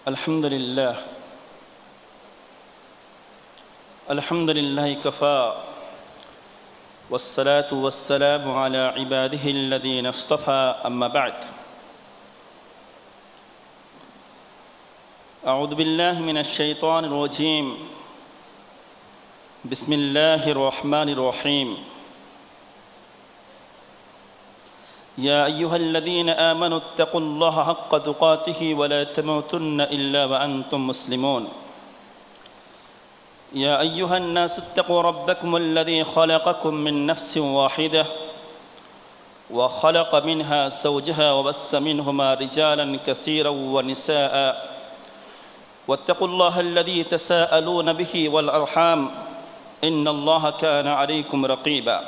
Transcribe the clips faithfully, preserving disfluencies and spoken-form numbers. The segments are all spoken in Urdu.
الحمد لله الحمد لله كفى والصلاة والسلام على عباده الذين اصطفى أما بعد أعوذ بالله من الشيطان الرجيم بسم الله الرحمن الرحيم يا أيها الذين آمنوا اتقوا الله حق تقاته ولا تموتن إلا وأنتم مسلمون يا أيها الناس اتقوا ربكم الذي خلقكم من نفس واحدة وخلق منها زوجها وبث منهما رجالا كثيرا ونساء واتقوا الله الذي تساءلون به والأرحام إن الله كان عليكم رقيبا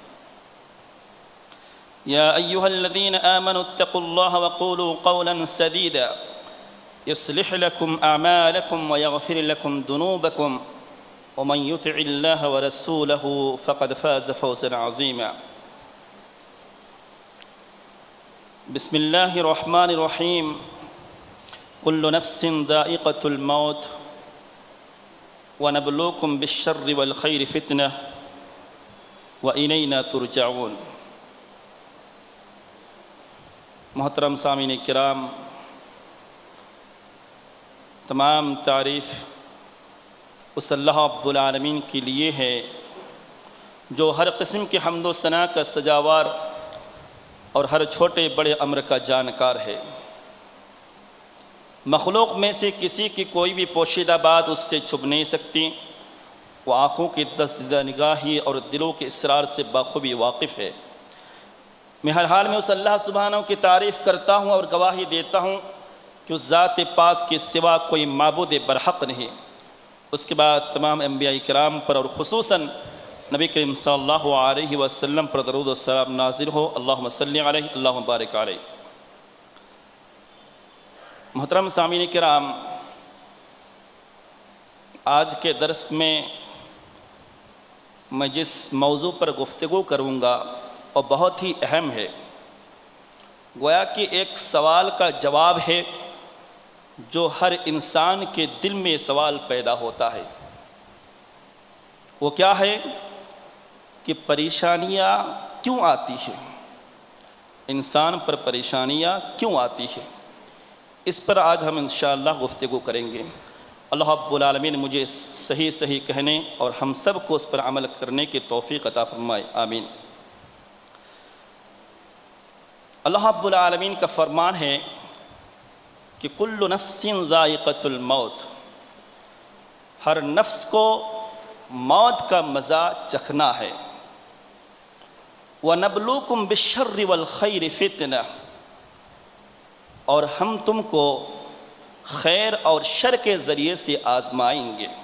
يا أيها الذين آمنوا اتقوا الله وقولوا قولا سديدا يصلح لكم أعمالكم ويغفر لكم ذنوبكم ومن يطع الله ورسوله فقد فاز فوزا عظيما بسم الله الرحمن الرحيم كل نفس ذائقة الموت ونبلوكم بالشر والخير فتنة وإلينا ترجعون محترم سامعین کرام، تمام تعریف اس اللہ رب العالمین کے لیے ہے جو ہر قسم کی حمد و ثنا کا سزاوار اور ہر چھوٹے بڑے امر کا جانکار ہے۔ مخلوق میں سے کسی کی کوئی بھی پوشیدہ بات اس سے چھپ نہیں سکتی، وہ آنکھوں کی دستہ نگاہی اور دلوں کے اسرار سے بخوبی واقف ہے۔ میں ہر حال میں اس اللہ سبحانہ کی تعریف کرتا ہوں اور گواہی دیتا ہوں کہ اس ذات پاک کے سوا کوئی معبود برحق نہیں۔ اس کے بعد تمام انبیاء کرام پر اور خصوصاً نبی کریم صلی اللہ علیہ وسلم پر درود و سلام نازل ہو۔ اللہم صلی علیہ، اللہم بارک علیہ۔ محترم سامعین کرام، آج کے درس میں میں جس موضوع پر گفتگو کروں گا اور بہت ہی اہم ہے، گویا کہ ایک سوال کا جواب ہے جو ہر انسان کے دل میں سوال پیدا ہوتا ہے۔ وہ کیا ہے کہ پریشانیاں کیوں آتی ہیں؟ انسان پر پریشانیاں کیوں آتی ہیں؟ اس پر آج ہم انشاءاللہ گفتگو کریں گے۔ اللہ رب العالمین مجھے صحیح صحیح کہنے اور ہم سب کو اس پر عمل کرنے کی توفیق عطا فرمائے، آمین۔ اللہ رب العالمین کا فرمان ہے کہ کل نفس ذائقۃ الموت، ہر نفس کو موت کا مزہ چکھنا ہے۔ وَنَبْلُوكُمْ بِالشَّرِّ وَالْخَيْرِ فِتْنَةً، اور ہم تم کو خیر اور شر کے ذریعے سے آزمائیں گے،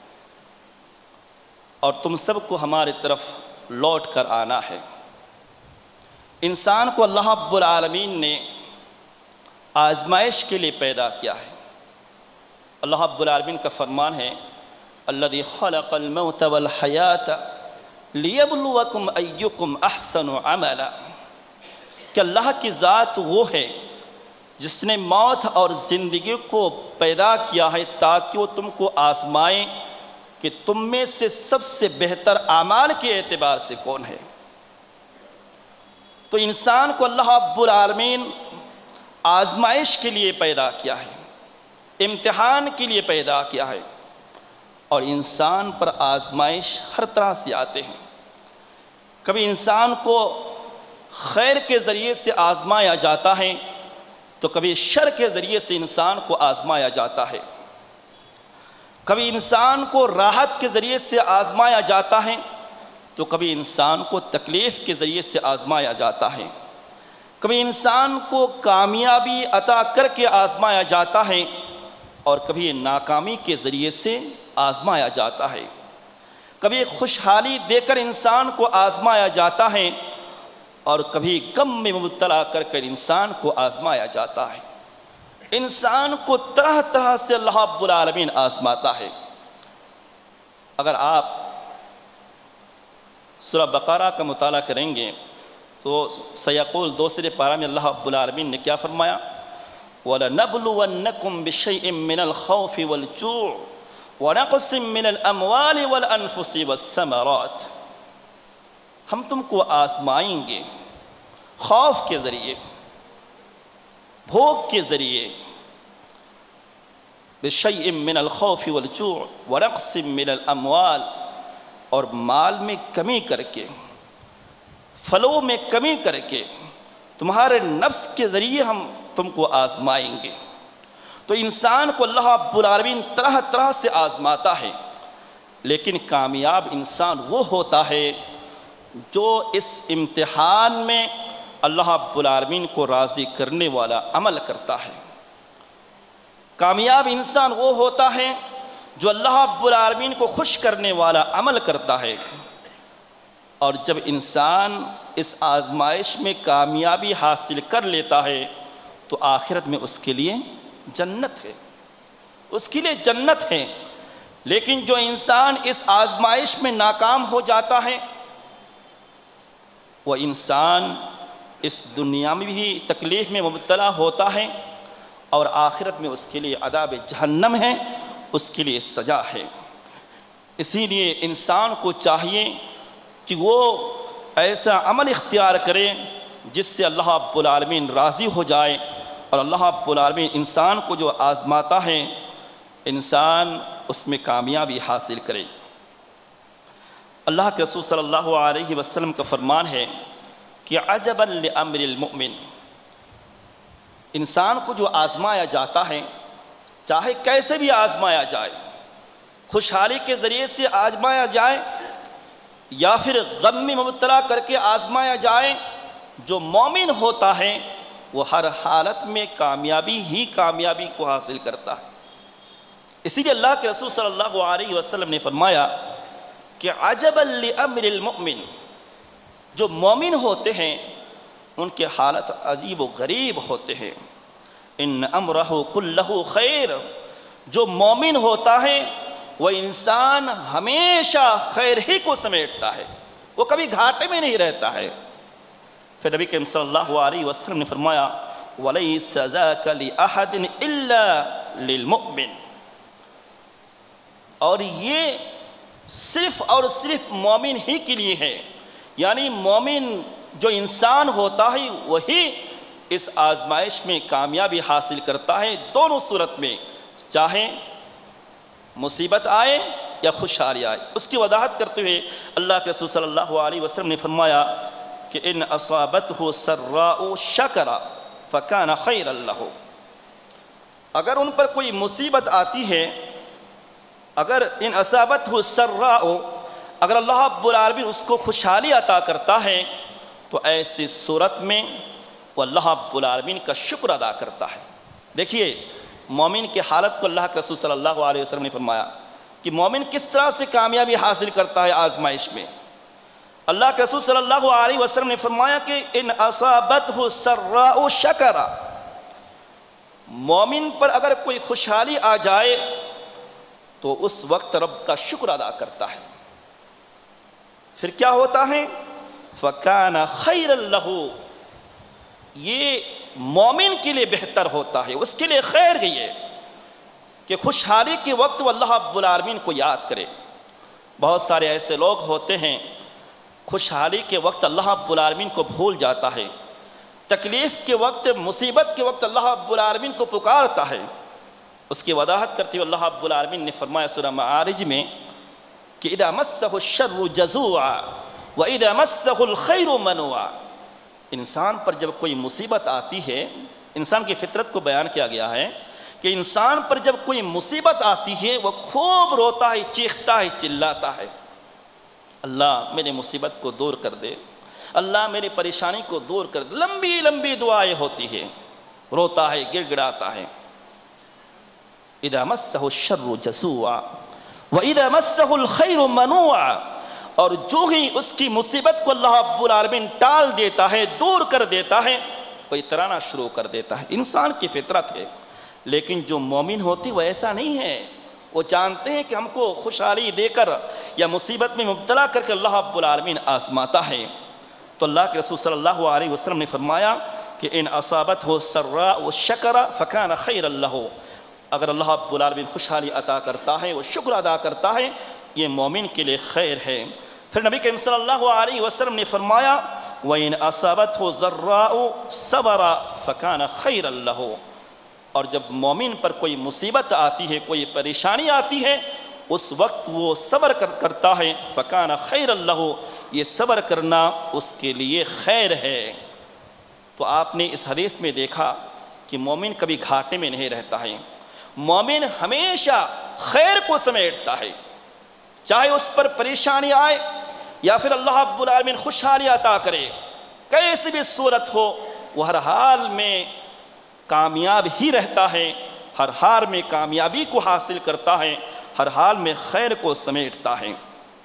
اور تم سب کو ہماری طرف لوٹ کر آنا ہے۔ انسان کو اللہ رب العالمین نے آزمائش کے لیے پیدا کیا ہے۔ اللہ رب العالمین کا فرمان ہے الذی خلق الموت والحیات لیبلوکم ایکم احسن عملا، کہ اللہ کی ذات وہ ہے جس نے موت اور زندگی کو پیدا کیا ہے تاکہ وہ تم کو آزمائیں کہ تم میں سے سب سے بہتر اعمال کے اعتبار سے کون ہے۔ تو انسان کو اللہ رب العالمین آزمائش کے لیے پیدا کیا ہے، امتحان کے لیے پیدا کیا ہے، اور انسان پر آزمائش ہر طرح سے آتے ہیں۔ کبھی انسان کو خیر کے ذریعے سے آزمایا جاتا ہے تو کبھی شر کے ذریعے سے انسان کو آزمایا جاتا ہے۔ کبھی انسان کو راحت کے ذریعے سے آزمایا جاتا ہے تو کبھی انسان کو تکلیف کے ذریعے سے آزمایا جاتا ہے۔ کبھی انسان کو کامیابی عطا کر کے آزمایا جاتا ہے اور کبھی ناکامی کے ذریعے سے آزمایا جاتا ہے۔ کبھی خوشحالی دے کر انسان کو آزمایا جاتا ہے اور کبھی غم میں مبتلا کر کر انسان کو آزمایا جاتا ہے۔ انسان کو طرح طرح سے اللہ رب العالمین آزماتا ہے۔ اگر آپ سورہ بقرہ کا مطالعہ کریں گے تو سیقول دوسرے پارہ میں اللہ رب العالمین نے کیا فرمایا؟ وَلَنَبْلُوَنَّكُمْ بِشَيْءٍ مِّنَ الْخَوْفِ وَالْجُوعِ وَنَقْصٍ مِّنَ الْأَمْوَالِ وَالْأَنفُسِ وَالثَّمَرَاتِ، ہم تم کو آزمائیں گے خوف کے ذریعے، بھوک کے ذریعے، بِشَيْءٍ مِّنَ الْخَوْفِ وَالْجُوعِ وَنَقْصٍ مِّنَ الْأَمْوَالِ، اور مال میں کمی کر کے، فلو میں کمی کر کے، تمہارے نفس کے ذریعے ہم تم کو آزمائیں گے۔ تو انسان کو اللہ رب العالمین طرح طرح سے آزماتا ہے، لیکن کامیاب انسان وہ ہوتا ہے جو اس امتحان میں اللہ رب العالمین کو راضی کرنے والا عمل کرتا ہے۔ کامیاب انسان وہ ہوتا ہے جو اللہ رب العالمین کو خوش کرنے والا عمل کرتا ہے، اور جب انسان اس آزمائش میں کامیابی حاصل کر لیتا ہے تو آخرت میں اس کے لیے جنت ہے، اس کے لیے جنت ہے۔ لیکن جو انسان اس آزمائش میں ناکام ہو جاتا ہے، وہ انسان اس دنیا میں بھی تکلیف میں مبتلا ہوتا ہے، اور آخرت میں اس کے لیے عذاب جہنم ہے، اس کے لیے سزا ہے۔ اسی لیے انسان کو چاہیے کہ وہ ایسا عمل اختیار کرے جس سے اللہ رب العالمین راضی ہو جائے، اور اللہ رب العالمین انسان کو جو آزماتا ہے انسان اس میں کامیابی حاصل کرے۔ اللہ کے رسول صلی اللہ علیہ وسلم کا فرمان ہے کہ عجبا لامر المؤمن، انسان کو جو آزمایا جاتا ہے، چاہے کیسے بھی آزمایا جائے، خوشحالی کے ذریعے سے آزمایا جائے یا پھر غم میں مبتلا کر کے آزمایا جائے، جو مومن ہوتا ہے وہ ہر حالت میں کامیابی ہی کامیابی کو حاصل کرتا ہے۔ اسی لیے اللہ کے رسول صلی اللہ علیہ وسلم نے فرمایا کہ عجبا لامر المؤمن، جو مومن ہوتے ہیں ان کے حالت عجیب و غریب ہوتے ہیں۔ ان امرہ کلہ خیر، جو مومن ہوتا ہے وہ انسان ہمیشہ خیر ہی کو سمیٹتا ہے، وہ کبھی گھاٹے میں نہیں رہتا ہے۔ پھر نبی کریم صلی اللہ علیہ وسلم نے فرمایا وَلَيْسَ ذَاكَ لِأَحَدٍ إِلَّا لِلْمُؤْمِنِ، اور یہ صرف اور صرف مومن ہی کے لیے ہے، یعنی مومن جو انسان ہوتا ہے وہی اس آزمائش میں کامیابی حاصل کرتا ہے، دونوں صورت میں، چاہے مصیبت آئے یا خوشحالی آئے۔ اس کی وضاحت کرتے ہوئے اللہ کے رسول صلی اللہ علیہ وسلم نے فرمایا کہ ان اصابتہ سراء شکر فکان خیرا لہ، اگر ان پر کوئی مصیبت آتی ہے، اگر ان اصابتہ سراء، اگر اللہ رب العالمین اس کو خوشحالی عطا کرتا ہے تو ایسی صورت میں وہ اللہ رب العالمین کا شکر ادا کرتا ہے۔ دیکھیے مومن کی حالت کو اللہ کے رسول صلی اللہ علیہ وسلم نے فرمایا کہ مومن کس طرح سے کامیابی حاصل کرتا ہے آزمائش میں۔ اللہ کے رسول صلی اللہ علیہ وسلم نے فرمایا کہ ان اصابتہ سراء شکر، مومن پر اگر کوئی خوشحالی آ جائے تو اس وقت رب کا شکر ادا کرتا ہے، پھر کیا ہوتا ہے فَكَانَ خَيْرًا لَهُ، یہ مومن کے لیے بہتر ہوتا ہے، اس کے لیے خیر گئی ہے کہ خوشحالی کے وقت وہ اللہ رب العالمین کو یاد کرے۔ بہت سارے ایسے لوگ ہوتے ہیں خوشحالی کے وقت اللہ رب العالمین کو بھول جاتا ہے، تکلیف کے وقت، مصیبت کے وقت اللہ رب العالمین کو پکارتا ہے۔ اس کی وضاحت کرتے ہوئے اللہ رب العالمین نے فرمایا سورہ معارج میں کہ اذا مسہ الشر جزوعا واذا مسہ الخیر منوعا، انسان پر جب کوئی مصیبت آتی ہے، انسان کی فطرت کو بیان کیا گیا ہے کہ انسان پر جب کوئی مصیبت آتی ہے وہ خوب روتا ہے، چیختا ہے، چلاتا ہے، اللہ میرے مصیبت کو دور کر دے، اللہ میری پریشانی کو دور کر دے، لمبی لمبی دعائیں ہوتی ہیں، روتا ہے، گر گڑاتا ہے۔ اذا مسہ الشر جزوعا واذا مسہ الخیر منوعا، اور جو ہی اس کی مصیبت کو اللہ رب العالمین ٹال دیتا ہے، دور کر دیتا ہے، وہ اترانا شروع کر دیتا ہے۔ انسان کی فطرت ہے، لیکن جو مومن ہوتی وہ ایسا نہیں ہے، وہ جانتے ہیں کہ ہم کو خوشحالی دے کر یا مصیبت میں مبتلا کر کے اللہ رب العالمین آزماتا ہے۔ تو اللہ کے رسول صلی اللہ علیہ وسلم نے فرمایا کہ ان اصابت ہو سرا و شکر فکان خیر اللہ، اگر اللہ رب العالمین خوشحالی عطا کرتا ہے وہ شکر ادا کرتا ہے یہ مومن کے لیے خیر ہے۔ پھر نبی کریم صلی اللہ علیہ وسلم نے فرمایا وَإِنْ أَصَابَتْهُ ضَرَّاءُ صَبَرَ فَكَانَ خَيْرًا لَهُ، اور جب مومن پر کوئی مصیبت آتی ہے، کوئی پریشانی آتی ہے، اس وقت وہ صبر کرتا ہے، فَكَانَ خَيْرًا لَهُ، یہ صبر کرنا اس کے لیے خیر ہے۔ تو آپ نے اس حدیث میں دیکھا کہ مومن کبھی گھاٹے میں نہیں رہتا ہے، مومن ہمیشہ خیر کو سمیٹتا ہے، چاہے اس پر پریشانی آئے یا پھر اللہ رب العالمین خوشحالی عطا کرے، کیسی بھی صورت ہو وہ ہر حال میں کامیاب ہی رہتا ہے، ہر حال میں کامیابی کو حاصل کرتا ہے، ہر حال میں خیر کو سمیٹتا ہے۔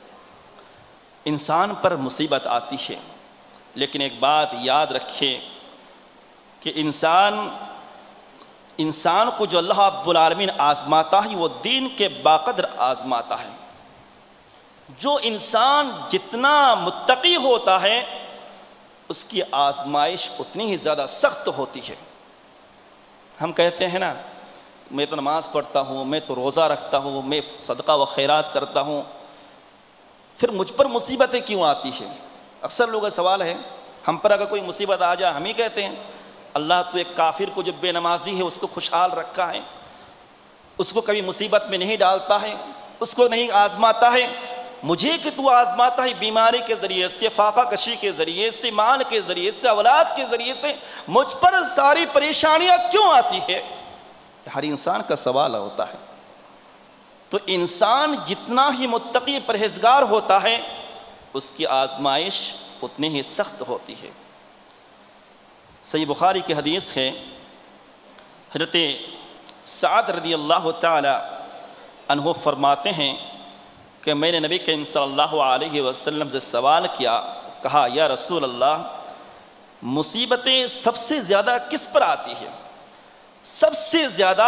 انسان پر مصیبت آتی ہے، لیکن ایک بات یاد رکھے کہ انسان انسان کو جو اللہ رب العالمین آزماتا ہے وہ دین کے باقدر آزماتا ہے۔ جو انسان جتنا متقی ہوتا ہے اس کی آزمائش اتنی ہی زیادہ سخت ہوتی ہے۔ ہم کہتے ہیں نا میں تو نماز پڑھتا ہوں، میں تو روزہ رکھتا ہوں، میں صدقہ و خیرات کرتا ہوں، پھر مجھ پر مصیبتیں کیوں آتی ہیں؟ اکثر لوگوں کا سوال ہے، ہم پر اگر کوئی مصیبت آ جائے ہم ہی کہتے ہیں اللہ تو ایک کافر کو جو بے نمازی ہے اس کو خوشحال رکھا ہے، اس کو کبھی مصیبت میں نہیں ڈالتا ہے، اس کو نہیں آزماتا ہے، مجھے کہ تو آزماتا ہے بیماری کے ذریعے سے، فاقہ کشی کے ذریعے سے، مال کے ذریعے سے، اولاد کے ذریعے سے، مجھ پر ساری پریشانیاں کیوں آتی ہے؟ ہر انسان کا سوال ہوتا ہے۔ تو انسان جتنا ہی متقی پرہیزگار ہوتا ہے اس کی آزمائش اتنی ہی سخت ہوتی ہے۔ صحیح بخاری کی حدیث ہے، حضرت سعد رضی اللہ تعالی عنہ فرماتے ہیں کہ میں نے نبی کریم صلی اللہ علیہ وسلم سے سوال کیا، کہا یا رسول اللہ مصیبتیں سب سے زیادہ کس پر آتی ہیں؟ سب سے زیادہ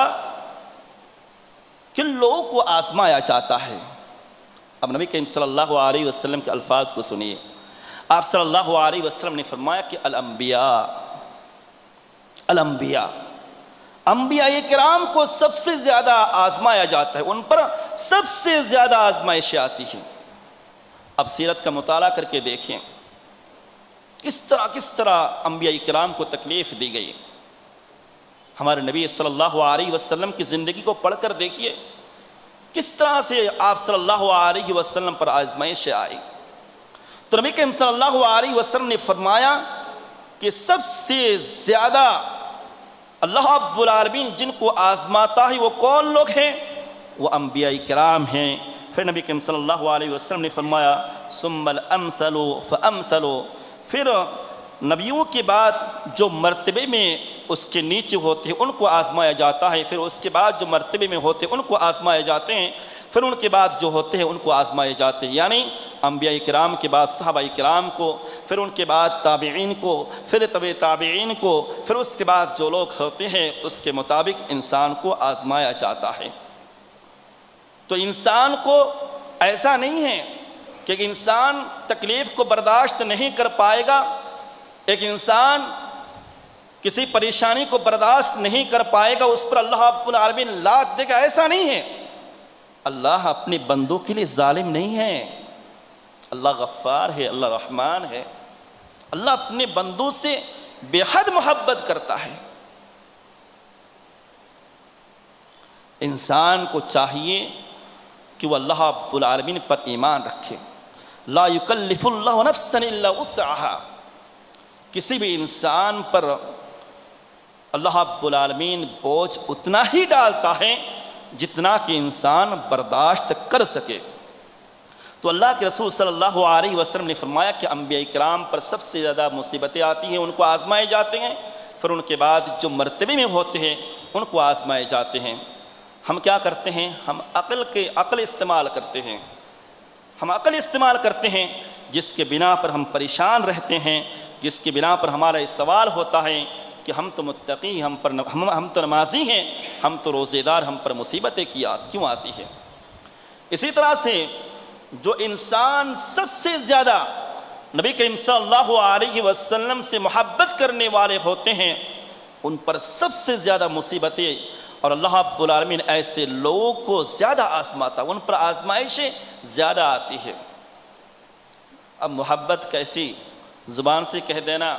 کن لوگوں کو آزمایا جاتا ہے؟ اب نبی کریم صلی اللہ علیہ وسلم کے الفاظ کو سنیے۔ آپ صلی اللہ علیہ وسلم نے فرمایا کہ الانبیاء الانبیاء انبیاء کرام کو سب سے زیادہ آزمایا جاتا ہے، ان پر سب سے زیادہ آزمائشیں آتی ہیں۔ اب سیرت کا مطالعہ کر کے دیکھیں کس طرح کس طرح انبیاء کرام کو تکلیف دی گئی۔ ہمارے نبی صلی اللہ علیہ وسلم کی زندگی کو پڑھ کر دیکھیے کس طرح سے آپ صلی اللہ علیہ وسلم پر آزمائشیں آئی۔ تو نبی کریم صلی اللہ علیہ وسلم نے فرمایا کہ سب سے زیادہ اللہ رب العالمین جن کو آزماتا ہے وہ کون لوگ ہیں؟ وہ انبیاء کرام ہیں۔ پھر نبی کریم صلی اللہ علیہ وسلم نے فرمایا ثم الامثل فامثل، پھر نبیوں کے بعد جو مرتبے میں اس کے نیچے ہوتے ہیں ان کو آزمایا جاتا ہے، پھر اس کے بعد جو مرتبے میں ہوتے ہیں ان کو آزمائے جاتے ہیں، پھر ان کے بعد جو ہوتے ہیں ان کو آزمائے جاتے ہیں، یعنی انبیاء کرام کے بعد صحابہ کرام کو، پھر ان کے بعد تابعین کو، پھر تبع تابعین کو، پھر اس کے بعد جو لوگ ہوتے ہیں اس کے مطابق انسان کو آزمایا جاتا ہے۔ تو انسان کو ایسا نہیں ہے کہ ایک انسان تکلیف کو برداشت نہیں کر پائے گا، ایک انسان کسی پریشانی کو برداشت نہیں کر پائے گا اس پر اللہ رب العالمین لات دے گا، ایسا نہیں ہے۔ اللہ اپنے بندوں کے لیے ظالم نہیں ہے، اللہ غفار ہے، اللہ رحمان ہے، اللہ اپنے بندوں سے بے حد محبت کرتا ہے۔ انسان کو چاہیے کہ وہ اللہ رب العالمین پر ایمان رکھے۔ لا یکلف اللہ نفسا الا وسعہا، کسی بھی انسان پر اللہ رب العالمین بوجھ اتنا ہی ڈالتا ہے جتنا کہ انسان برداشت کر سکے۔ تو اللہ کے رسول صلی اللہ علیہ وسلم نے فرمایا کہ انبیاء کرام پر سب سے زیادہ مصیبتیں آتی ہیں، ان کو آزمائے جاتے ہیں، پھر ان کے بعد جو مرتبے میں ہوتے ہیں ان کو آزمائے جاتے ہیں۔ ہم کیا کرتے ہیں؟ ہم عقل کے عقل استعمال کرتے ہیں، ہم عقل استعمال کرتے ہیں جس کے بنا پر ہم پریشان رہتے ہیں، جس کی بنا پر ہمارا یہ سوال ہوتا ہے کہ ہم تو متقی، ہم پر ہم ہم تو نمازی ہیں، ہم تو روزے دار، ہم پر مصیبتیں کیوں آتی ہیں؟ اسی طرح سے جو انسان سب سے زیادہ نبی کریم صلی اللہ علیہ وسلم سے محبت کرنے والے ہوتے ہیں ان پر سب سے زیادہ مصیبتیں اور اللہ رب العالمین ایسے لوگوں کو زیادہ آزماتا، ان پر آزمائشیں زیادہ آتی ہے۔ اب محبت کیسی؟ زبان سے کہہ دینا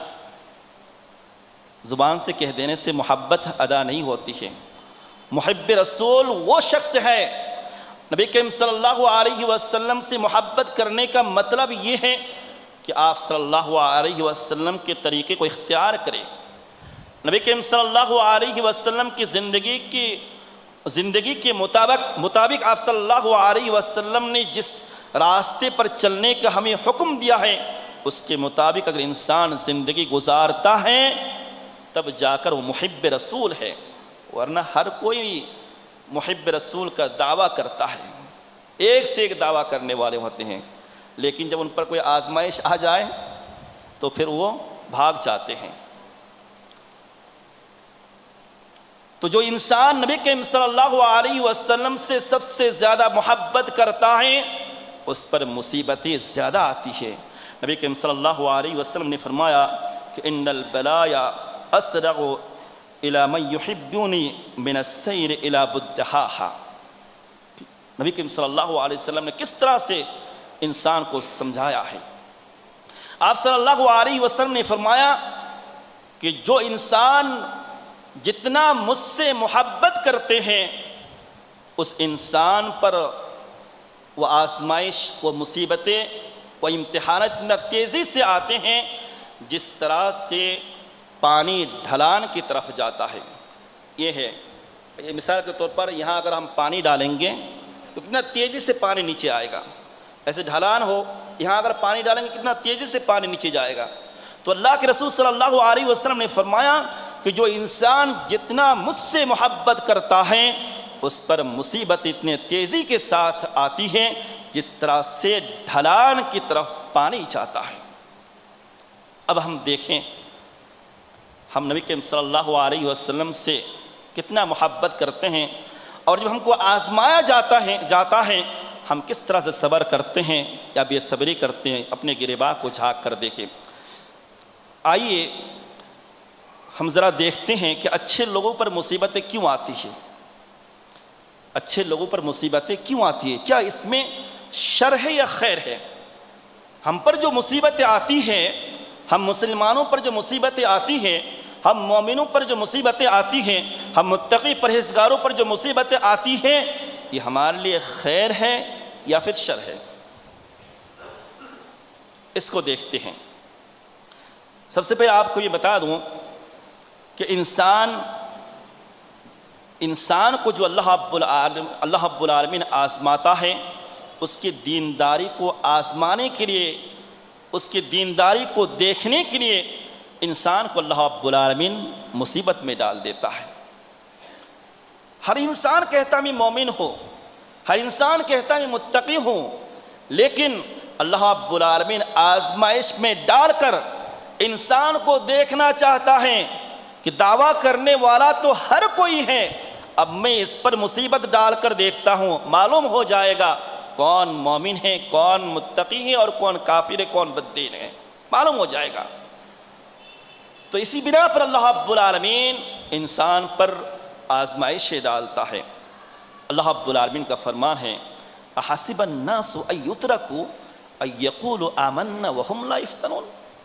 زبان سے کہہ دینے سے محبت ادا نہیں ہوتی ہے۔ محب رسول وہ شخص ہے، نبی کریم صلی اللہ علیہ وسلم سے محبت کرنے کا مطلب یہ ہے کہ آپ صلی اللہ علیہ وسلم کے طریقے کو اختیار کریں۔ نبی کریم صلی اللہ علیہ وسلم کی زندگی کی زندگی کے مطابق مطابق آپ صلی اللہ علیہ وسلم نے جس راستے پر چلنے کا ہمیں حکم دیا ہے اس کے مطابق اگر انسان زندگی گزارتا ہے تب جا کر وہ محب رسول ہے، ورنہ ہر کوئی محب رسول کا دعویٰ کرتا ہے، ایک سے ایک دعویٰ کرنے والے ہوتے ہیں، لیکن جب ان پر کوئی آزمائش آ جائے تو پھر وہ بھاگ جاتے ہیں۔ تو جو انسان نبی کریم صلی اللہ علیہ وسلم سے سب سے زیادہ محبت کرتا ہے اس پر مصیبتیں زیادہ آتی ہے۔ نبی کریم صلی اللہ علیہ وسلم نے فرمایا کہ ان البلایا اسرع الى من يحبني من السیر الى بدحاہا۔ نبی کریم صلی اللہ علیہ وسلم نے کس طرح سے انسان کو سمجھایا ہے۔ آپ صلی اللہ علیہ وسلم نے فرمایا کہ جو انسان جتنا مجھ سے محبت کرتے ہیں اس انسان پر وہ آزمائش، وہ مصیبتیں، وہ امتحانات اتنا تیزی سے آتے ہیں جس طرح سے پانی ڈھلان کی طرف جاتا ہے۔ یہ ہے، یہ مثال کے طور پر یہاں اگر ہم پانی ڈالیں گے تو کتنا تیزی سے پانی نیچے آئے گا، ایسے ڈھلان ہو یہاں اگر پانی ڈالیں گے کتنا تیزی سے پانی نیچے جائے گا۔ تو اللہ کے رسول صلی اللہ علیہ وسلم نے فرمایا کہ جو انسان جتنا مجھ سے محبت کرتا ہے اس پر مصیبت اتنے تیزی کے ساتھ آتی ہے جس طرح سے ڈھلان کی طرف پانی جاتا ہے۔ اب ہم دیکھیں ہم نبی کریم صلی اللہ علیہ وسلم سے کتنا محبت کرتے ہیں اور جب ہم کو آزمایا جاتا ہے جاتا ہے ہم کس طرح سے صبر کرتے ہیں یا بے صبری کرتے ہیں، اپنے گریباں کو جھانک کر دیکھیں۔ آئیے ہم ذرا دیکھتے ہیں کہ اچھے لوگوں پر مصیبتیں کیوں آتی ہیں، اچھے لوگوں پر مصیبتیں کیوں آتی ہیں، کیا اس میں شر ہے یا خیر ہے؟ ہم پر جو مصیبتیں آتی ہیں، ہم مسلمانوں پر جو مصیبتیں آتی ہیں، ہم مومنوں پر جو مصیبتیں آتی ہیں، ہم متقی پرہیزگاروں پر جو مصیبتیں آتی ہیں، یہ ہمارے لیے خیر ہے یا پھر شر ہے؟ اس کو دیکھتے ہیں۔ سب سے پہلے آپ کو یہ بتا دوں کہ انسان انسان کو جو اللہ رب العالمین اللہ رب العالمین آزماتا ہے اس کی دینداری کو آزمانے کے لیے، اس کی دینداری کو دیکھنے کے لیے انسان کو اللہ رب العالمین مصیبت میں ڈال دیتا ہے۔ ہر انسان کہتا میں مومن ہوں، ہر انسان کہتا میں متقی ہوں، لیکن اللہ رب العالمین آزمائش میں ڈال کر انسان کو دیکھنا چاہتا ہے کہ دعویٰ کرنے والا تو ہر کوئی ہے، اب میں اس پر مصیبت ڈال کر دیکھتا ہوں، معلوم ہو جائے گا کون مومن ہے، کون متقی ہے اور کون کافر ہے، کون بددین ہے، معلوم ہو جائے گا۔ تو اسی بنا پر اللہ رب العالمین انسان پر آزمائشیں ڈالتا ہے۔ اللہ رب العالمین کا فرمان ہے احسب الناس ان یترکوا ان یقولوا آمنا وهم لا یفتنون۔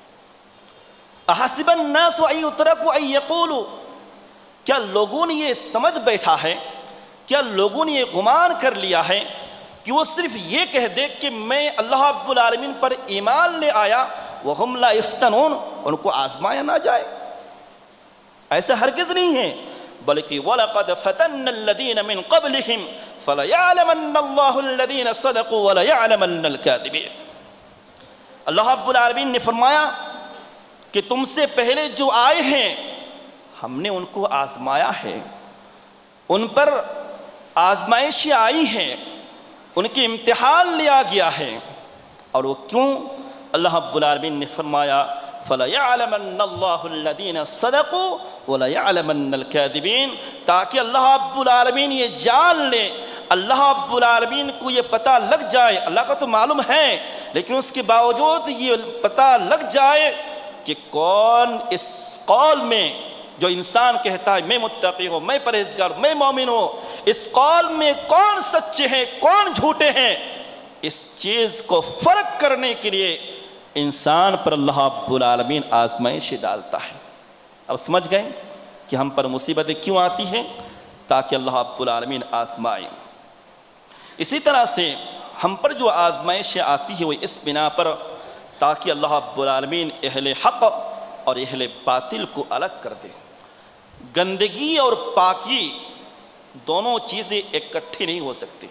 احسب الناس ان یترکوا ان یقولوا، کیا لوگوں نے یہ سمجھ بیٹھا ہے، کیا لوگوں نے یہ گمان کر لیا ہے کہ وہ صرف یہ کہہ دے کہ میں اللہ رب العالمین پر ایمان لے آیا وهم لا یفتنون، ان کو آزمایا نہ جائے؟ ایسا ہرگز نہیں ہے، بلکہ وَلَقَدْ فَتَنَّ الَّذِينَ مِن قَبْلِهِمْ فَلَيَعْلَمَنَّ اللَّهُ الَّذِينَ صَدَقُوا وَلَيَعْلَمَنَّ الْكَاذِبِينَ۔ اللہ رب العالمین نے فرمایا کہ تم سے پہلے جو آئے ہیں ہم نے ان کو آزمایا ہے، ان پر آزمائشیں آئی ہیں، ان کے امتحان لیا گیا ہے، اور وہ کیوں؟ اللہ رب العالمین نے فرمایا فَلَيَعْلَمَنَّ اللَّهُ الَّذِينَ صَدَقُوا وَلَيَعْلَمَنَّ الْكَاذِبِينَ، تاکہ اللہ رب العالمین یہ جان لے، اللہ رب العالمین کو یہ پتہ لگ جائے، اللہ کا تو معلوم ہے لیکن اس کے باوجود یہ پتہ لگ جائے کہ کون اس قول میں جو انسان کہتا ہے میں متقی ہوں، میں پرہیزگار ہوں، میں مومن ہوں، اس قول میں کون سچے ہیں کون جھوٹے ہیں، اس چیز کو فرق کرنے کے لیے انسان پر اللہ رب العالمین آزمائش ڈالتا ہے۔ اب سمجھ گئے کہ ہم پر مصیبتیں کیوں آتی ہیں؟ تاکہ اللہ رب العالمین آزمائے۔ اسی طرح سے ہم پر جو آزمائشیں آتی ہیں وہ اس بنا پر تاکہ اللہ رب العالمین اہل حق اور اہل باطل کو الگ کر دے۔ گندگی اور پاکی دونوں چیزیں اکٹھی نہیں ہو سکتی۔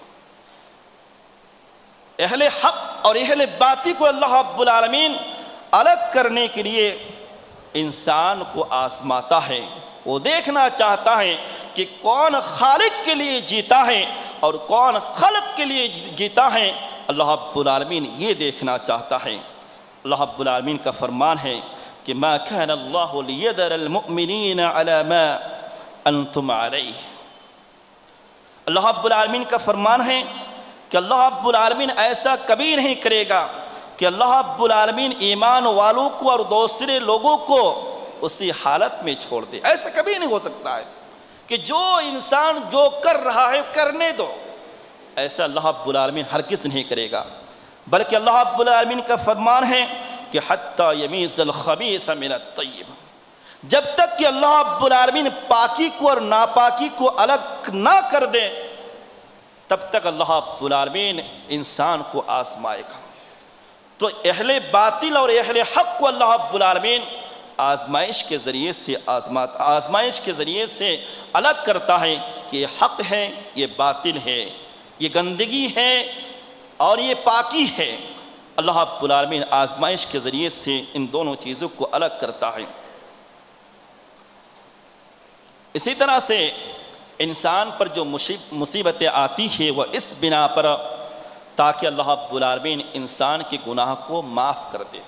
اہل حق اور اہل باطل کو اللہ رب العالمین الگ کرنے کے لیے انسان کو آزماتا ہے۔ وہ دیکھنا چاہتا ہے کہ کون خالق کے لیے جیتا ہے اور کون خلق کے لیے جیتا ہے، اللہ رب العالمین یہ دیکھنا چاہتا ہے۔ اللہ رب العالمین کا فرمان ہے کہ ما كان الله ليذر المؤمنين على ما انتم عليه۔ اللہ رب العالمین کا فرمان ہے کہ اللہ رب العالمین ایسا کبھی نہیں کرے گا کہ اللہ رب العالمین ایمان والوں کو اور دوسرے لوگوں کو اسی حالت میں چھوڑ دے۔ ایسا کبھی نہیں ہو سکتا ہے کہ جو انسان جو کر رہا ہے کرنے دو، ایسا اللہ رب العالمین ہرگز نہیں کرے گا، بلکہ اللہ رب العالمین کا فرمان ہے کہ حتی یمیز الخبیث من الطیب، جب تک کہ اللہ رب العالمین پاکی کو اور ناپاکی کو الگ نہ کر دے تب تک اللہ رب العالمین انسان کو آزمائے گا۔ تو اہل باطل اور اہل حق کو اللہ رب العالمین آزمائش کے ذریعے سے آزمات آزمائش کے ذریعے سے الگ کرتا ہے کہ یہ حق ہے یہ باطل ہے، یہ گندگی ہے اور یہ پاکی ہے۔ اللہ رب العالمین آزمائش کے ذریعے سے ان دونوں چیزوں کو الگ کرتا ہے۔ اسی طرح سے انسان پر جو مصیبتیں آتی ہیں وہ اس بنا پر تاکہ اللہ رب العالمین انسان کے گناہ کو معاف کر دے۔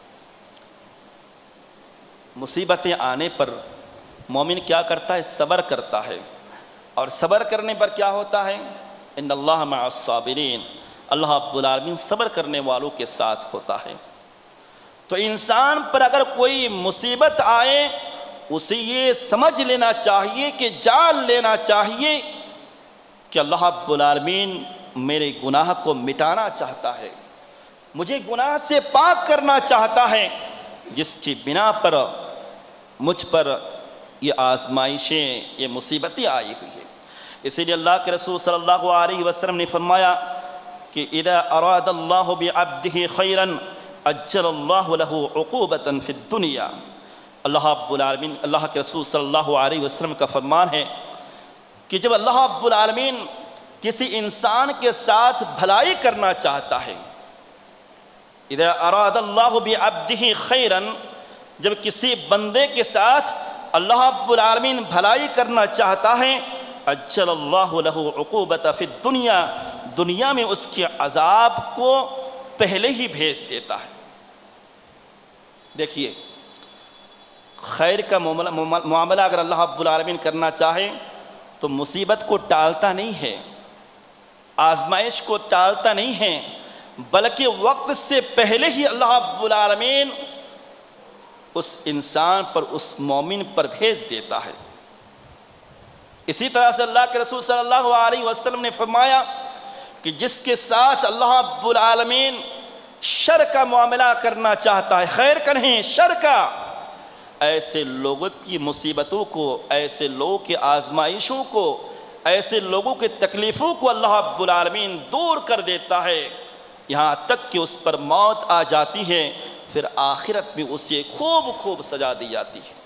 مصیبتیں آنے پر مومن کیا کرتا ہے؟ صبر کرتا ہے، اور صبر کرنے پر کیا ہوتا ہے؟ ان اللہ مع الصابرین، اللہ رب العالمین صبر کرنے والوں کے ساتھ ہوتا ہے۔ تو انسان پر اگر کوئی مصیبت آئے اسے یہ سمجھ لینا چاہیے کہ جان لینا چاہیے کہ اللہ رب العالمین میرے گناہ کو مٹانا چاہتا ہے، مجھے گناہ سے پاک کرنا چاہتا ہے، جس کی بنا پر مجھ پر یہ آزمائشیں یہ مصیبتیں آئی ہوئی ہیں۔ اسی لیے اللہ کے رسول صلی اللہ علیہ وسلم نے فرمایا کہ اذا اراد اللہ بعبدہ خیرا اجل اللہ لہ عقوبۃ فی الدنیا۔ اللہ رب العالمین اللہ کے رسول صلی اللہ علیہ وسلم کا فرمان ہے کہ جب اللہ رب العالمین کسی انسان کے ساتھ بھلائی کرنا چاہتا ہے، اذا اراد اللہ بعبدہ خیرا، جب کسی بندے کے ساتھ اللہ رب العالمین بھلائی کرنا چاہتا ہے، اجل اللہ لہ عقوبۃ فی الدنیا، دنیا میں اس کے عذاب کو پہلے ہی بھیج دیتا ہے۔ دیکھیے خیر کا معاملہ اگر اللہ رب العالمین کرنا چاہے تو مصیبت کو ٹالتا نہیں ہے، آزمائش کو ٹالتا نہیں ہے، بلکہ وقت سے پہلے ہی اللہ رب العالمین اس انسان پر اس مومن پر بھیج دیتا ہے۔ اسی طرح سے اللہ کے رسول صلی اللہ علیہ وسلم نے فرمایا کہ جس کے ساتھ اللہ رب العالمین شر کا معاملہ کرنا چاہتا ہے، خیر کا نہیں شر کا، ایسے لوگوں کی مصیبتوں کو، ایسے لوگوں کی آزمائشوں کو، ایسے لوگوں کی تکلیفوں کو اللہ رب العالمین دور کر دیتا ہے، یہاں تک کہ اس پر موت آ جاتی ہے، پھر آخرت میں اسے خوب خوب سزا دی جاتی ہے۔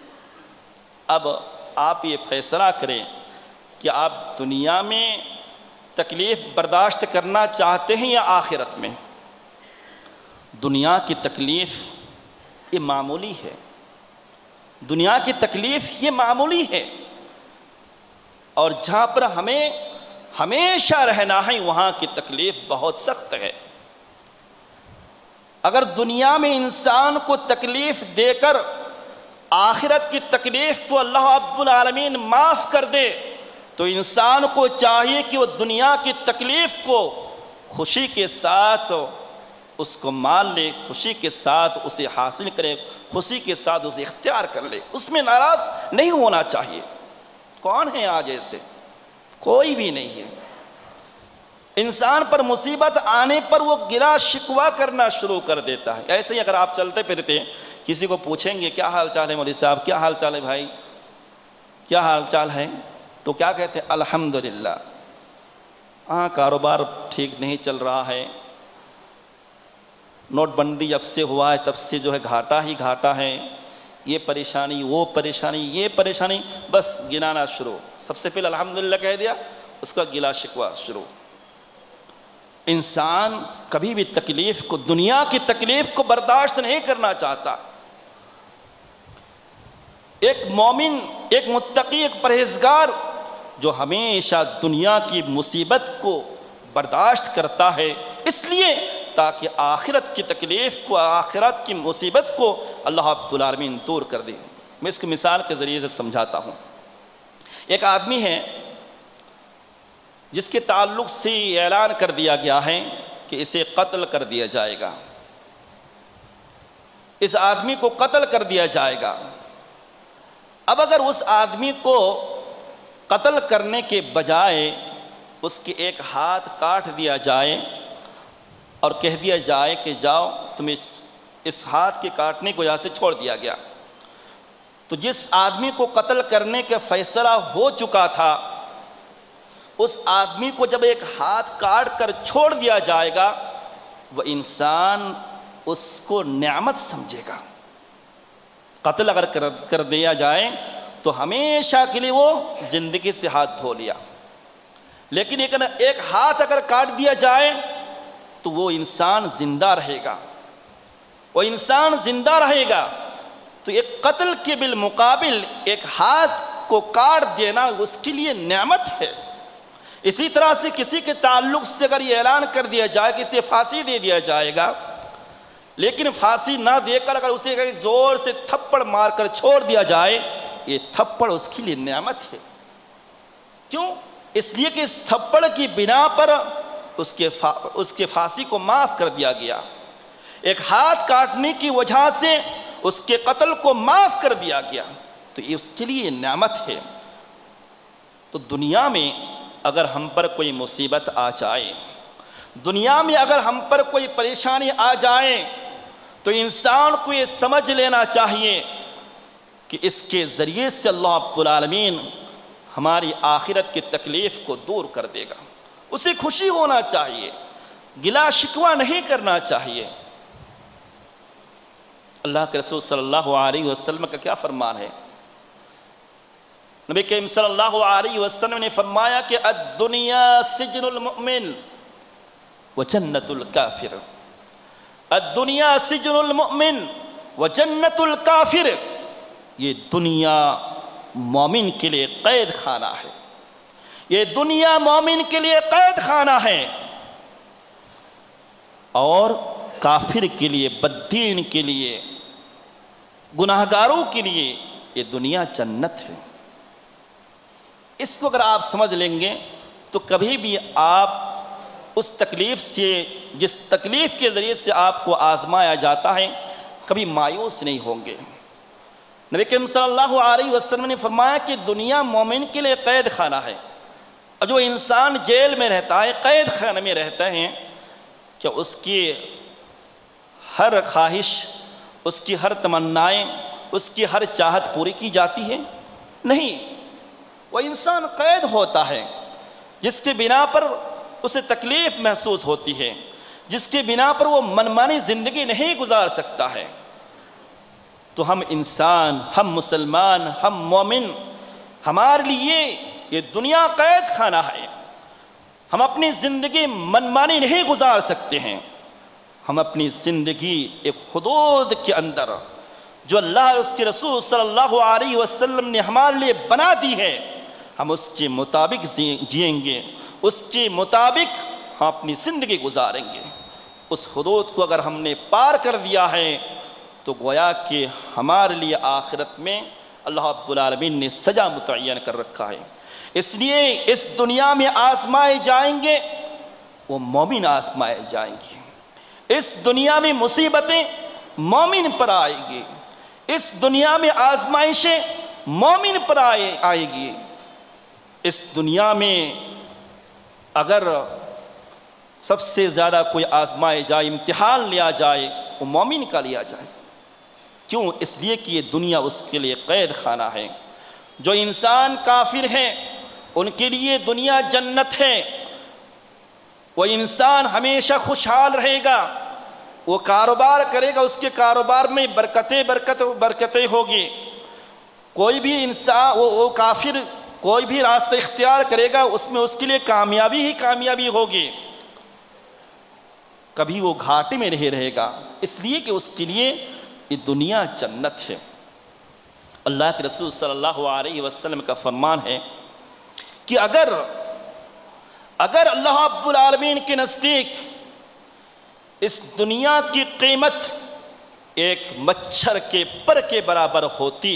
اب آپ یہ فیصلہ کریں کہ آپ دنیا میں تکلیف برداشت کرنا چاہتے ہیں یا آخرت میں؟ دنیا کی تکلیف یہ معمولی ہے، دنیا کی تکلیف یہ معمولی ہے، اور جہاں پر ہمیں ہمیشہ رہنا ہے وہاں کی تکلیف بہت سخت ہے۔ اگر دنیا میں انسان کو تکلیف دے کر آخرت کی تکلیف تو اللہ رب العالمین معاف کر دے، تو انسان کو چاہیے کہ وہ دنیا کی تکلیف کو خوشی کے ساتھ اس کو مان لے، خوشی کے ساتھ اسے حاصل کرے، خوشی کے ساتھ اسے اختیار کر لے، اس میں ناراض نہیں ہونا چاہیے۔ کون ہے آج ایسے؟ کوئی بھی نہیں ہے۔ انسان پر مصیبت آنے پر وہ گلا شکوہ کرنا شروع کر دیتا ہے۔ ایسے ہی اگر آپ چلتے پھرتے کسی کو پوچھیں گے کیا حال چال ہے مولوی صاحب، کیا حال چال ہے بھائی، کیا حال چال ہے، تو کیا کہتے ہیں؟ الحمدللہ۔ ہاں کاروبار ٹھیک نہیں چل رہا ہے، نوٹ بندی جب سے ہوا ہے تب سے جو ہے گھاٹا ہی گھاٹا ہے، یہ پریشانی وہ پریشانی یہ پریشانی، بس گنانا شروع۔ سب سے پہلے الحمدللہ کہہ دیا، اس کا گلا شکوہ شروع۔ انسان کبھی بھی تکلیف کو، دنیا کی تکلیف کو برداشت نہیں کرنا چاہتا۔ ایک مومن، ایک متقی، ایک پرہیزگار جو ہمیشہ دنیا کی مصیبت کو برداشت کرتا ہے، اس لیے تاکہ آخرت کی تکلیف کو، آخرت کی مصیبت کو اللہ رب العالمین دور کر دے۔ میں اس کو مثال کے ذریعے سے سمجھاتا ہوں۔ ایک آدمی ہے جس کے تعلق سے اعلان کر دیا گیا ہے کہ اسے قتل کر دیا جائے گا، اس آدمی کو قتل کر دیا جائے گا۔ اب اگر اس آدمی کو قتل کرنے کے بجائے اس کے ایک ہاتھ کاٹ دیا جائے اور کہہ دیا جائے کہ جاؤ تمہیں اس ہاتھ کے کاٹنے کی وجہ سے چھوڑ دیا گیا، تو جس آدمی کو قتل کرنے کا فیصلہ ہو چکا تھا، اس آدمی کو جب ایک ہاتھ کاٹ کر چھوڑ دیا جائے گا، وہ انسان اس کو نعمت سمجھے گا۔ قتل اگر کر دیا جائے تو ہمیشہ کے لیے وہ زندگی سے ہاتھ دھو لیا، لیکن ایک ہاتھ اگر کاٹ دیا جائے تو وہ انسان زندہ رہے گا، وہ انسان زندہ رہے گا۔ تو ایک قتل کے بالمقابل ایک ہاتھ کو کاٹ دینا اس کے لیے نعمت ہے۔ اسی طرح سے کسی کے تعلق سے اگر یہ اعلان کر دیا جائے کہ اسے پھانسی دے دیا جائے گا، لیکن پھانسی نہ دے کر اگر اسے زور سے تھپڑ مار کر چھوڑ دیا جائے، یہ تھپڑ اس کے لیے نعمت ہے۔ کیوں؟ اس لیے کہ اس تھپڑ کی بنا پر اس کے اس کے پھانسی کو معاف کر دیا گیا، ایک ہاتھ کاٹنے کی وجہ سے اس کے قتل کو معاف کر دیا گیا، تو یہ اس کے لیے نعمت ہے۔ تو دنیا میں اگر ہم پر کوئی مصیبت آ جائے، دنیا میں اگر ہم پر کوئی پریشانی آ جائے، تو انسان کو یہ سمجھ لینا چاہیے کہ اس کے ذریعے سے اللہ رب العالمین ہماری آخرت کی تکلیف کو دور کر دے گا۔ اسے خوشی ہونا چاہیے، گلا شکوہ نہیں کرنا چاہیے۔ اللہ کے رسول صلی اللہ علیہ وسلم کا کیا فرمان ہے؟ نبی کریم صلی اللہ علیہ وسلم نے فرمایا کہ الدنیا سجن المؤمن وجنت الکافر، الدنیا سجن المؤمن وجنت الکافر، یہ دنیا مومن کے لیے قید خانہ ہے، یہ دنیا مومن کے لیے قید خانہ ہے، اور کافر کے لیے، بددین کے لیے، گناہگاروں کے لیے یہ دنیا جنت ہے۔ اس کو اگر آپ سمجھ لیں گے تو کبھی بھی آپ اس تکلیف سے، جس تکلیف کے ذریعے سے آپ کو آزمایا جاتا ہے، کبھی مایوس نہیں ہوں گے۔ نبی کریم صلی اللہ علیہ وسلم نے فرمایا کہ دنیا مومن کے لیے قید خانہ ہے، اور جو انسان جیل میں رہتا ہے، قید خانے میں رہتا ہے، کہ اس کی ہر خواہش، اس کی ہر تمنائیں، اس کی ہر چاہت پوری کی جاتی ہے؟ نہیں، وہ انسان قید ہوتا ہے، جس کے بنا پر اسے تکلیف محسوس ہوتی ہے، جس کے بنا پر وہ منمانی زندگی نہیں گزار سکتا ہے۔ تو ہم انسان، ہم مسلمان، ہم مومن، ہمارے لیے یہ دنیا قید خانہ ہے، ہم اپنی زندگی منمانی نہیں گزار سکتے ہیں۔ ہم اپنی زندگی ایک حدود کے اندر جو اللہ اور اس کے رسول صلی اللہ علیہ وسلم نے ہمارے لیے بنا دی ہے، ہم اس کے مطابق جئیں گے، اس کے مطابق ہم اپنی زندگی گزاریں گے۔ اس حدود کو اگر ہم نے پار کر دیا ہے تو گویا کہ ہمارے لیے آخرت میں اللہ رب العالمین نے سزا متعین کر رکھا ہے۔ اس لیے اس دنیا میں آزمائے جائیں گے وہ مومن آزمائے جائیں گے، اس دنیا میں مصیبتیں مومن پر آئے گی، اس دنیا میں آزمائشیں مومن پر آئے آئے گی۔ اس دنیا میں اگر سب سے زیادہ کوئی آزمائے جائے، امتحان لیا جائے، وہ مومن کا لیا جائے۔ کیوں؟ اس لیے کہ یہ دنیا اس کے لیے قید خانہ ہے۔ جو انسان کافر ہیں ان کے لیے دنیا جنت ہے، وہ انسان ہمیشہ خوشحال رہے گا، وہ کاروبار کرے گا، اس کے کاروبار میں برکتیں برکت برکتیں ہوگی۔ کوئی بھی انسان وہ, وہ کافر کوئی بھی راستہ اختیار کرے گا، اس میں اس کے لیے کامیابی ہی کامیابی ہوگی، کبھی وہ گھاٹے میں نہیں رہے گا، اس لیے کہ اس کے لیے یہ دنیا جنت ہے۔ اللہ کے رسول صلی اللہ علیہ وسلم کا فرمان ہے کہ اگر اگر اللہ رب العالمین کے نزدیک اس دنیا کی قیمت ایک مچھر کے پر کے برابر ہوتی،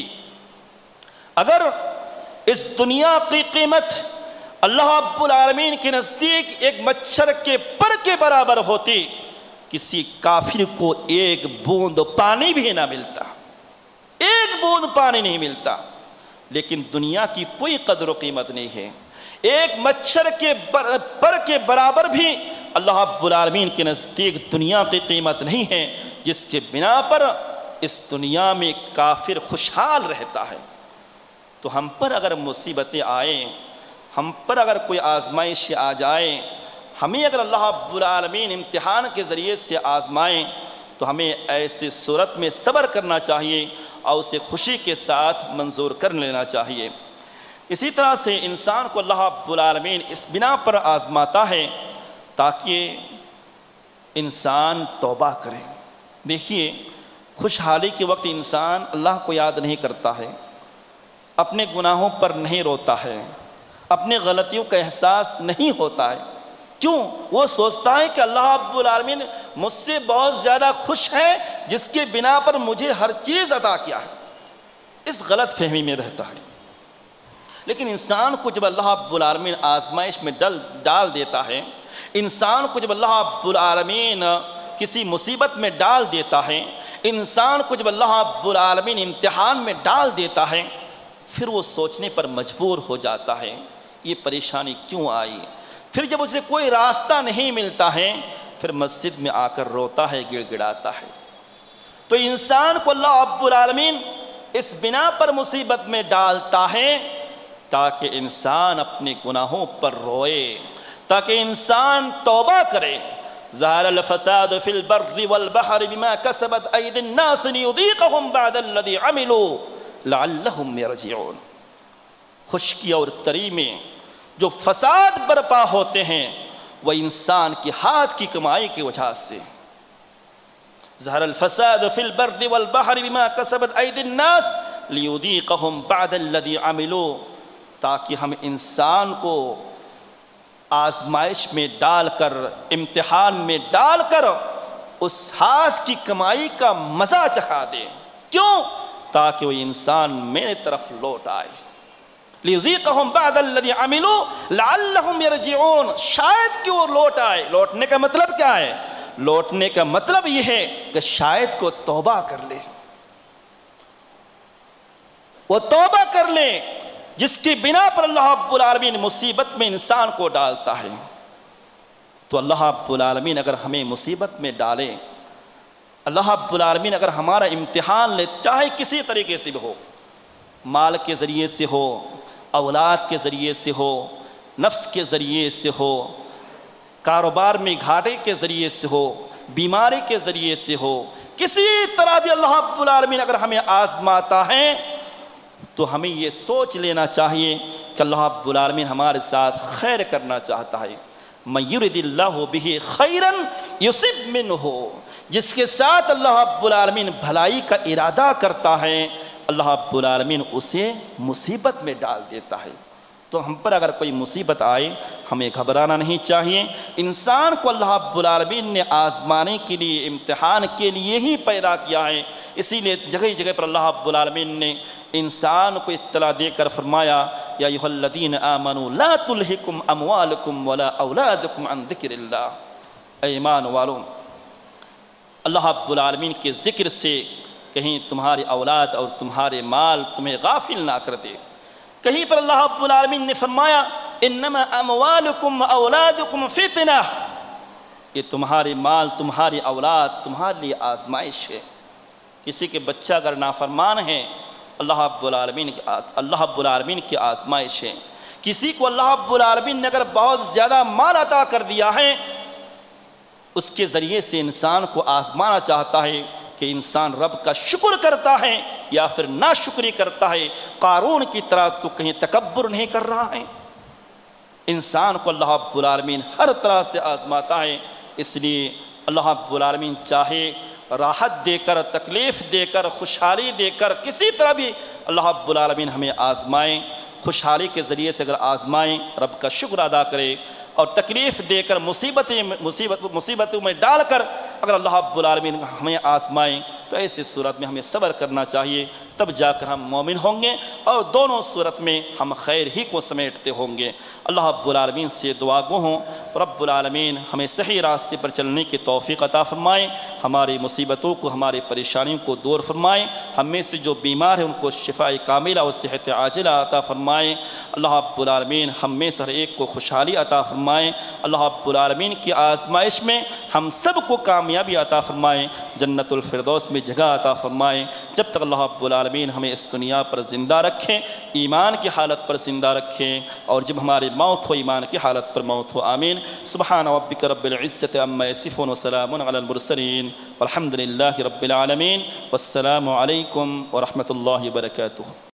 اگر اس دنیا کی قیمت اللہ رب العالمین کے نزدیک ایک مچھر کے پر کے برابر ہوتی، کسی کافر کو ایک بوند پانی بھی نہ ملتا، ایک بوند پانی نہیں ملتا۔ لیکن دنیا کی کوئی قدر و قیمت نہیں ہے، ایک مچھر کے پر کے برابر بھی اللہ رب العالمین کے نزدیک دنیا کی قیمت نہیں ہے، جس کے بنا پر اس دنیا میں کافر خوشحال رہتا ہے۔ تو ہم پر اگر مصیبتیں آئیں، ہم پر اگر کوئی آزمائش آ جائے، ہمیں اگر اللہ رب العالمین امتحان کے ذریعے سے آزمائیں تو ہمیں ایسے صورت میں صبر کرنا چاہیے اور اسے خوشی کے ساتھ منظور کر لینا چاہیے۔ اسی طرح سے انسان کو اللہ رب العالمین اس بنا پر آزماتا ہے تاکہ انسان توبہ کرے۔ دیکھیے، خوشحالی کے وقت انسان اللہ کو یاد نہیں کرتا ہے، اپنے گناہوں پر نہیں روتا ہے، اپنے غلطیوں کا احساس نہیں ہوتا ہے۔ کیوں؟ وہ سوچتا ہے کہ اللہ رب العالمین مجھ سے بہت زیادہ خوش ہے جس کے بنا پر مجھے ہر چیز عطا کیا ہے، اس غلط فہمی میں رہتا ہے۔ لیکن انسان کو جب اللہ رب العالمین آزمائش میں ڈال ڈال دیتا ہے، انسان کو جب اللہ رب العالمین کسی مصیبت میں ڈال دیتا ہے، انسان کو جب اللہ رب العالمین امتحان میں ڈال دیتا ہے، پھر وہ سوچنے پر مجبور ہو جاتا ہے یہ پریشانی کیوں آئی۔ پھر جب اسے کوئی راستہ نہیں ملتا ہے، پھر مسجد میں آ کر روتا ہے، گڑ گڑاتا ہے۔ تو انسان کو اللہ رب العالمین اس بنا پر مصیبت میں ڈالتا ہے تاکہ انسان اپنے گناہوں پر روئے، تاکہ انسان توبہ کرے۔ ظہر الفساد فی البر والبحر بما کسبت ایدی الناس لیذیقہم بعد الذی عملوا لعلہم یرجعون۔ خشکی اور تری میں جو فساد برپا ہوتے ہیں وہ انسان کی ہاتھ کی کمائی کی وجہ سے۔ ظہر الفساد فی البر والبحر بما کسبت ایدی الناس لیذیقہم بعد الذی عملوا، تاکہ ہم انسان کو آزمائش میں ڈال کر، امتحان میں ڈال کر اس ہاتھ کی کمائی کا مزہ چکھا دیں۔ کیوں؟ تاکہ وہ انسان میرے طرف لوٹ آئے۔ لیذیقہم بعد الذی عملوا لعلہم یرجعون، شاید کہ وہ لوٹ آئے۔ لوٹنے کا مطلب کیا ہے؟ لوٹنے کا مطلب یہ ہے کہ شاید کو توبہ کر لے، وہ توبہ کر لے، جس کی بنا پر اللہ رب العالمین مصیبت میں انسان کو ڈالتا ہے۔ تو اللہ رب العالمین اگر ہمیں مصیبت میں ڈالے، اللہ رب العالمین اگر ہمارا امتحان لے، چاہے کسی طریقے سے بھی ہو، مال کے ذریعے سے ہو، اولاد کے ذریعے سے ہو، نفس کے ذریعے سے ہو، کاروبار میں گھاٹے کے ذریعے سے ہو، بیماری کے ذریعے سے ہو، کسی طرح بھی اللہ رب العالمین اگر ہمیں آزماتا ہے تو ہمیں یہ سوچ لینا چاہیے کہ اللہ رب العالمین ہمارے ساتھ خیر کرنا چاہتا ہے۔ من یرد اللہ بہ خیرا یصب منہ، جس کے ساتھ اللہ رب العالمین بھلائی کا ارادہ کرتا ہے، اللہ رب العالمین اسے مصیبت میں ڈال دیتا ہے۔ تو ہم پر اگر کوئی مصیبت آئے ہمیں گھبرانا نہیں چاہیے۔ انسان کو اللہ رب العالمین نے آزمانے کے لیے، امتحان کے لیے ہی پیدا کیا ہے، اسی لیے جگہ جگہ پر اللہ رب العالمین نے انسان کو اطلاع دے کر فرمایا، یا ایھا الذین آمنوا لا تلہکم اموالکم ولا اولادکم عن ذکر اللہ۔ اے ایمان والو، اللہ رب العالمین کے ذکر سے کہیں تمہاری اولاد اور تمہارے مال تمہیں غافل نہ کر دے۔ کہیں پر اللہ رب العالمین نے فرمایا انما اموالکم و اولادکم فتنہ، یہ تمہارے مال تمہاری اولاد تمہارے لیے آزمائش ہے۔ کسی کے بچہ اگر نافرمان ہیں اللہ رب العالمین اللہ رب العالمین کی آزمائش ہے۔ کسی کو اللہ رب العالمین نے اگر بہت زیادہ مال عطا کر دیا ہے، اس کے ذریعے سے انسان کو آزمانا چاہتا ہے کہ انسان رب کا شکر کرتا ہے یا پھر ناشکری کرتا ہے۔ قارون کی طرح تو کہیں تکبر نہیں کر رہا ہے۔ انسان کو اللہ رب العالمین ہر طرح سے آزماتا ہے، اس لیے اللہ رب العالمین چاہے راحت دے کر، تکلیف دے کر، خوشحالی دے کر، کسی طرح بھی اللہ رب العالمین ہمیں آزمائیں۔ خوشحالی کے ذریعے سے اگر آزمائیں، رب کا شکر ادا کرے، اور تکلیف دے کر مصیبتیں مصیبت مصیبتوں میں ڈال کر اگر اللہ رب العالمین ہمیں آزمائیں تو ایسی صورت میں ہمیں صبر کرنا چاہیے، تب جا کر ہم مومن ہوں گے اور دونوں صورت میں ہم خیر ہی کو سمیٹتے ہوں گے۔ اللہ رب العالمین سے دعا گو ہوں رب العالمین ہمیں صحیح راستے پر چلنے کی توفیق عطا فرمائیں، ہماری مصیبتوں کو، ہماری پریشانیوں کو دور فرمائیں، ہم میں سے جو بیمار ہیں ان کو شفاء کاملہ اور صحت عاجلہ عطا فرمائیں۔ اللہ رب العالمین ہم میں سے ہر ایک کو خوشحالی عطا فرمائیں۔ اللہ رب العالمین کی آزمائش میں ہم سب کو کامیابی عطا فرمائیں، جنت الفردوس میں جگہ عطا فرمائیں۔ جب تک اللہ رب العالمین ہمیں اس دنیا پر زندہ رکھیں، ایمان کی حالت پر زندہ رکھیں، اور جب ہماری موت ہو ایمان کی حالت پر موت ہو۔ آمین۔ سبحان ربک رب العزت عما یصفون وسلام علی المرسلین والحمد للہ رب العالمین، والسلام علیکم ورحمۃ اللہ وبرکاتہ۔